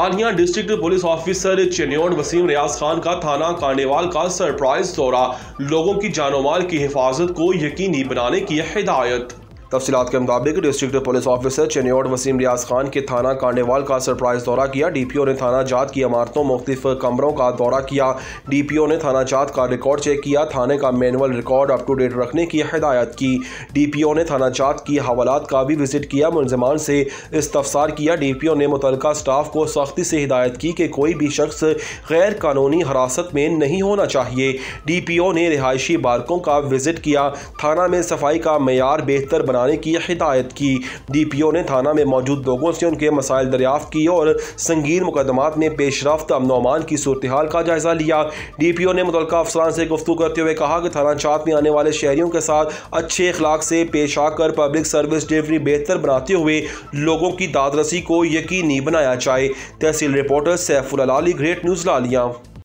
लालिया district police officer Chiniot Waseem Riaz Khan का थाना carnival का सरप्राइज दौरा, लोगों की जानो माल की हिफाजत को यकीनी बनाने की हिदायत। तफसीलात के मुताबिक district police officer Chiniot Waseem Riaz Khan के थाना कार्निवाल का सरप्राइज दौरा किया। डीपीओ ने थाना जात की इमारतों मुख्तलिफ कमरों का दौरा किया। डीपीओ ने थाना जात का रिकॉर्ड चेक किया, थाने का manual record up to date रखने की हिदायत की। डीपीओ ने थाना जात की हवालात का भी विजिट किया, मुलजमान से इस्तफसार किया। डीपीओ ने मुतलका स्टाफ को सख्ती से हिदायत की कि कोई भी शख्स गैर कानूनी हिरासत में नहीं होना चाहिए। डीपीओ ने रिहायशी बारकों का विजिट किया, थाना में सफाई का मेयार बेहतर बनाने की हिदायत की। डीपीओ ने थाना में मौजूद लोगों से उनके मसाइल दरियाफ्त की और संगीन मुकदमात में पेशरफ्त अमन व अमान की सूरत हाल का जायजा लिया। डीपीओ ने मुतल्लिका अफसरान से गुफ्तगू करते हुए कहा कि थाना जात में आने वाले शहरियों के साथ अच्छे अखलाक से पेश आकर पब्लिक सर्विस डिलीवरी बेहतर बनाते हुए लोगों की दादरसी को यकीनी बनाया जाए। तहसील reporter Saiful Alali, great news लालिया।